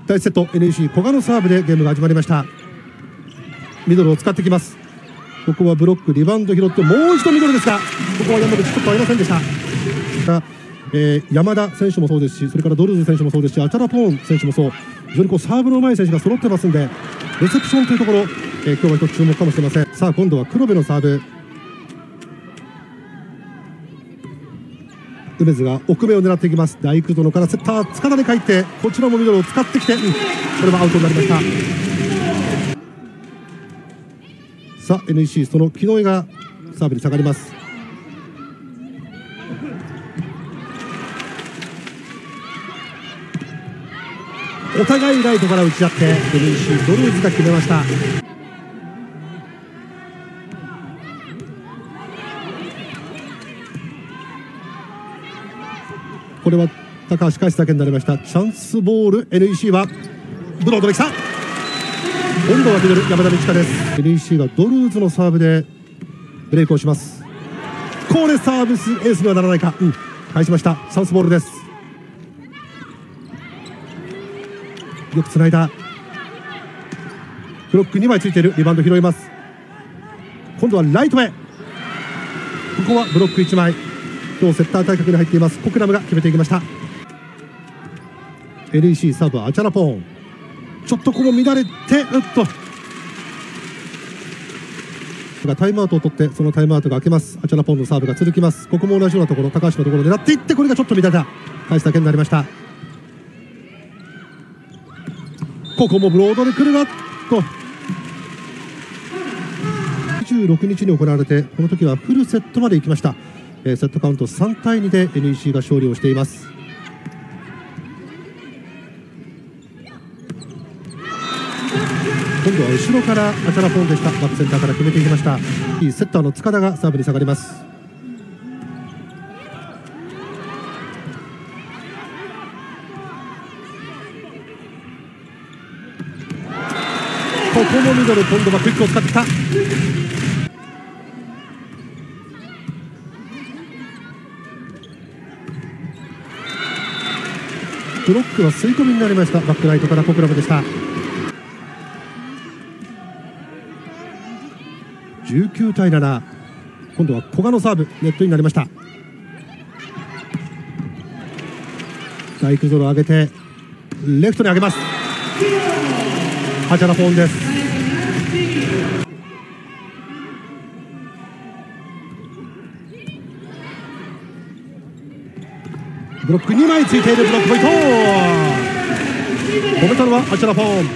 第1セット NEC 古賀のサーブでゲームが始まりました。ミドルを使ってきます。ここはブロックリバウンド拾ってもう一度ミドルですが、ここは山口ちょっと合いませんでした。山田選手もそうですし、それからドルーズ選手もそうですし、アチャラポーン選手もそう、非常にサーブのうまい選手が揃ってますんで、レセプションというところ、今日は一つ注目かもしれません。さあ今度は黒部のサーブ。梅津が奥目を狙っていきます。大工園からセッター塚田に帰って、こちらもミドルを使ってきて、これはアウトになりました。さあ NEC その木上がサーブに下がります。お互いライトから打ち合って NEC ドルーズが決めました。これは高橋返すだけになりました。チャンスボール NEC はブロードできた。今度はミドル山田美智香です。 NEC がドルーズのサーブでブレイクをします。これサービスエースにはならないか、返しました。チャンスボールです。よくつないだ。ブロック2枚ついている。リバウンド拾います。今度はライトへ。ここはブロック1枚。今日セッター対角に入っていますコクラムが決めていきました。 NEC サーブはアチャラポーン。ちょっとここも乱れてタイムアウトを取って、そのタイムアウトが明けます。アチャラポーンのサーブが続きます。ここも同じようなところ、高橋のところを狙っていって、これがちょっと乱れた。返すだけになりました。ここもブロードで来るなと。26日に行われて、この時はフルセットまで行きました。セットカウント3対2で NEC が勝利をしています。今度は後ろからアチャラポーンでした。バックセンターから決めていきました。セッターの塚田がサーブに下がります。ここもミドル、今度はクイックを使ってきた。ブロックは吸い込みになりました。バックライトからコクラムでした。19対7。今度は古賀のサーブ、ネットになりました。大工園を上げてレフトに上げます。アチャラポーンです。ブロック2枚ついている。ブロックポイント。止めたのはアチャラポーン。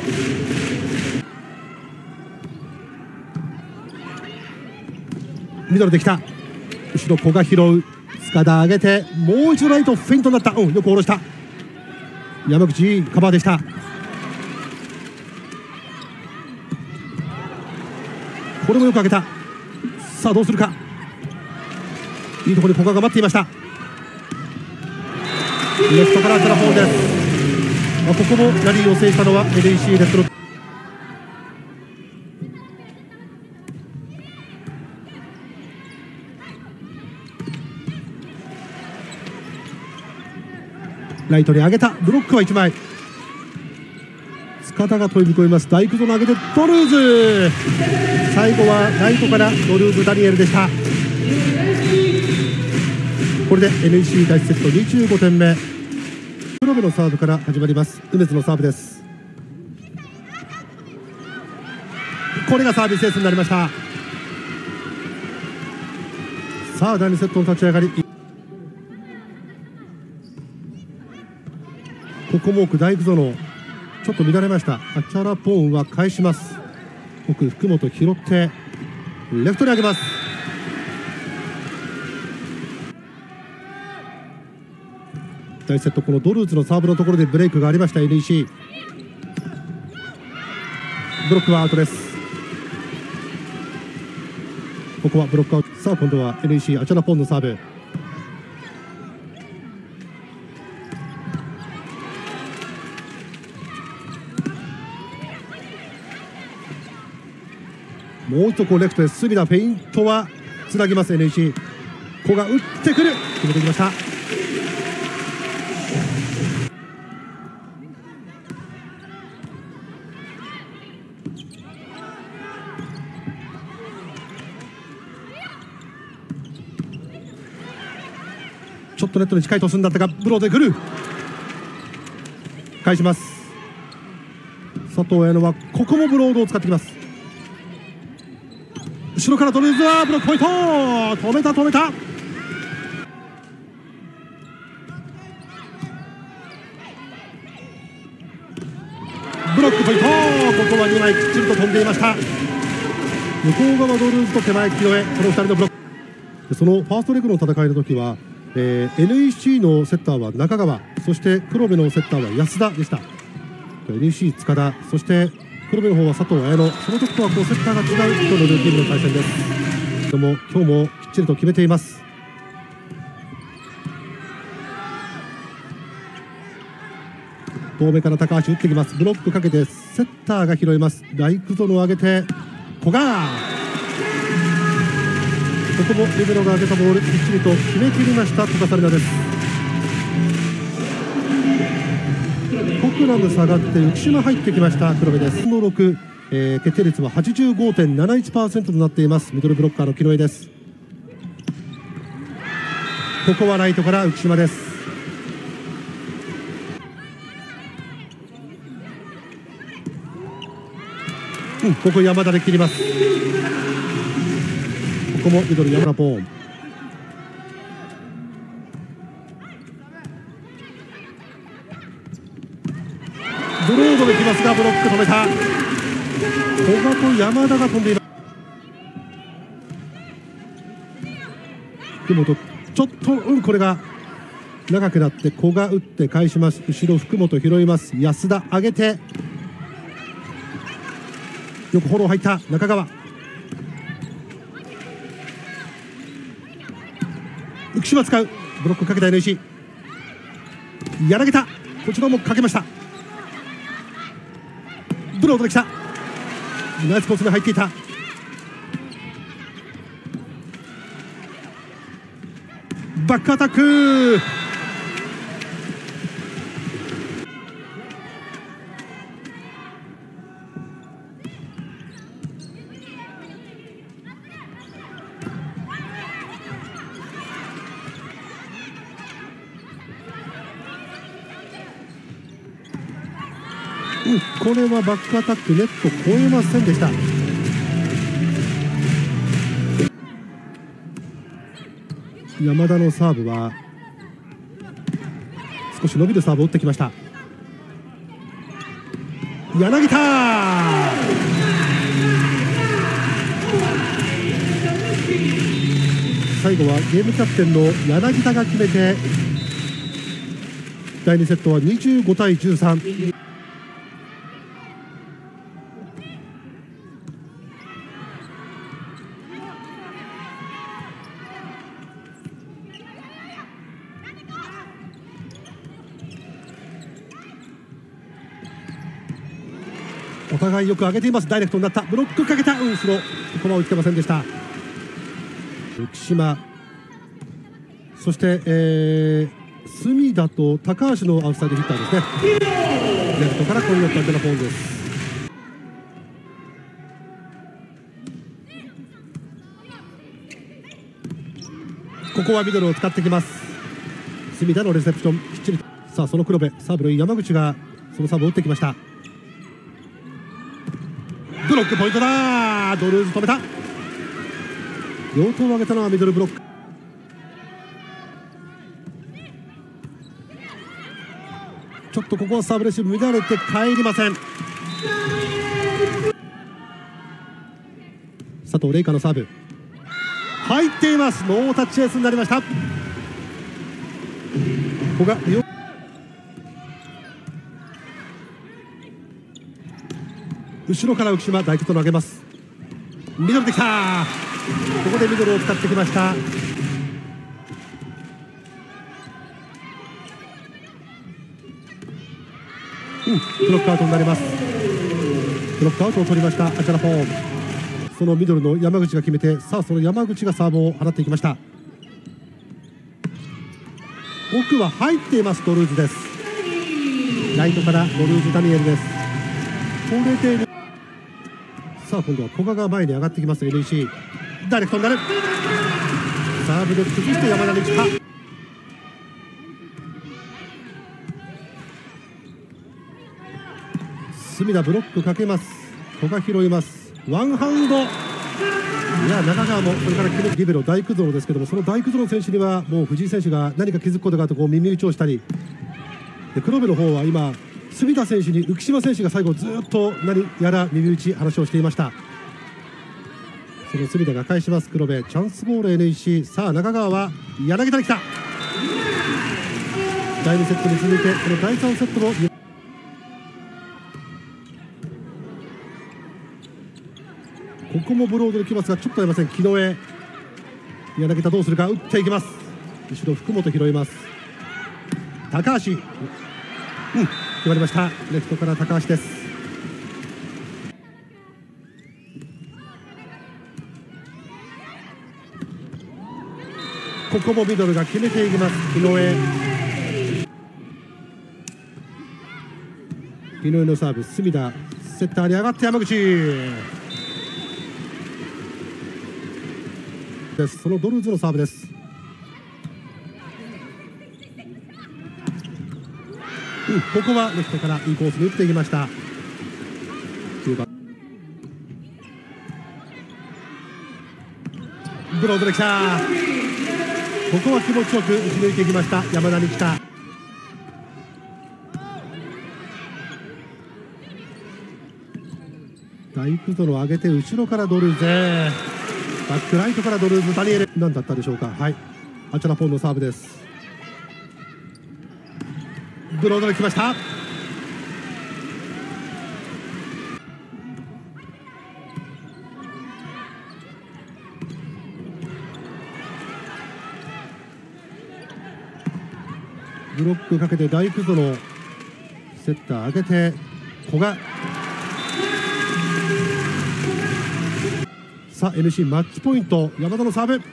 ミドルできた。後ろ古賀拾う。塚田上げてもう一度ライト、フェイントになった。よく下ろした。山口カバーでした。これもよく上げた。さあどうするか。いいところに古賀が待っていました。レフトからアチャラポーンです。ここもラリーを制したのは NEC レッドロック。ライトに上げた。ブロックは1枚。塚田が飛び込みます。大工園上げてドルーズ。最後はライトからドルーズ・ダニエルでした。これで NEC 第1セット25点目。黒部のサーブから始まります。梅津のサーブです。これがサービスエースになりました。さあ第2セットの立ち上がり。ここも奥大工園ちょっと乱れました。アチャラポーンは返します。奥福本拾ってレフトに上げます。第1セットこのドルーズのサーブのところでブレイクがありました。 NEC ブロックはアウトです。ここはブロックアウト。さあ今度は NEC アチャラポーンのサーブ。もう一度レフトへ隅田、フェイントはつなぎます。 NEC ここが打ってくる。決めてきました。 ちょっとネットに近いトスになったがブロードで来る。返します。佐藤綾乃はここもブロードを使ってきます。後ろからドルーズはブロックポイント。止めた止めた。ブロックポイント。ここは2枚きっちりと飛んでいました。向こう側ドルーズと手前木戸へ、この2人のブロック。そのファーストレグの戦いの時は、NEC のセッターは中川、そして黒部のセッターは安田でした。 NEC 塚田、そして黒部の方は佐藤綾乃、その時とはこうセッターが違う今日のルーティンの対戦です。でも今日もきっちりと決めています。遠目から高橋打ってきます。ブロックかけてセッターが拾います。ライクゾノを上げて古賀、ここもリベロが上げたボールきっちりと決めきりました古賀紗理那です。国南下がって浮島入ってきました黒部です。の6、決定率は 85.71% となっています。ミドルブロッカーの木戸です。ここはライトから浮島です。ここ山田で切ります。ここもミドル山田ポーン。ブロードできますがブロック止めた。古賀と山田が飛んでいます。福本ちょっとこれが長くなって古賀打って返します。後ろ福本拾います。安田上げてよくフォロー入った中川。浮島使う。ブロックかけた NEC。柳田こちらもかけました。ブロードできた。ナイスコースに入っていた。バックアタック。これはバックアタックネット越えませんでした。山田のサーブは少し伸びるサーブを打ってきました。柳田最後はゲームキャプテンの柳田が決めて第2セットは25対13。お互いよく上げています。ダイレクトになった。ブロックかけた。スロー。ここは打ってませんでした。浮島そして隅田と高橋のアウトサイドヒッターですね。レフトからコインをかけたポーンです。ここはミドルを使ってきます。隅田のレセプションきっちり。さあその黒部サーブの山口がそのサーブを打ってきました。ブロックポイントだ。ドルーズ止めた。両頭を上げたのはミドルブロック。ちょっとここはサーブレシーブ乱れて帰りません。佐藤玲香のサーブ入っています。ノータッチエースになりました。ここが後ろから浮島大吉と投げます。ミドルできた。ここでミドルを使ってきました。ブロックアウトになります。ブロックアウトを取りましたアチャラポーン。そのミドルの山口が決めて、さあその山口がサーブを放っていきました。奥は入っています。ドルーズです。ライトからドルーズダニエルです。これでさあ今度は古賀が前に上がってきます。 NEC ダイレクトになる。サーブで崩して山田に来た。 隅田ブロックかけます。古賀拾います。ワンハンド。いや、中川もそれからリベロ大工園ですけども、その大工園選手にはもう藤井選手が何か気づくことがあってこう耳打ちをしたりで、黒部の方は今隅田選手に浮島選手が最後ずっと何やら耳打ち話をしていました。その隅田が返します。黒部チャンスボール NEC。 さあ中川は柳田に来た。第2セットに続いてこの第3セットもここもブロードできますがちょっとありません。木上、柳田どうするか。打っていきます。後ろ福本拾います。高橋、決まりました。レフトから高橋です。ここもミドルが決めていきます。木上、木上のサーブ、隅田セッターに上がって山口です。そのドルーズのサーブです。ここはレフトからいいコースに打っていきました。9番ブロードできた。ここは気持ちよく打ち抜いていきました。山田に来た。大工園を上げて後ろからドルーズ、バックライトからドルーズ、ダニエル何だったでしょうか。はい、アチャラポンのサーブです。ブロードで来ました。ブロックかけて大工園セッター上げて古賀。さあ NC マッチポイント。山田のサーブ、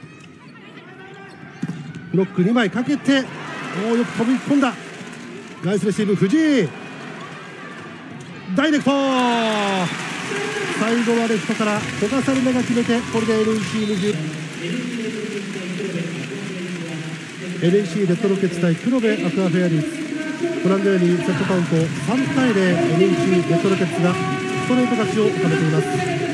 ブロック2枚かけてよく飛び込んだ。ナイスレシーブ藤井、ダイレクト。最後はレフトから古賀紗理那が決めて、これで NEC レッドロケッツ対黒部アクアフェアリーズ。ご覧のようにセットカウント3対0、 NEC レッドロケッツがストレート勝ちを収めています。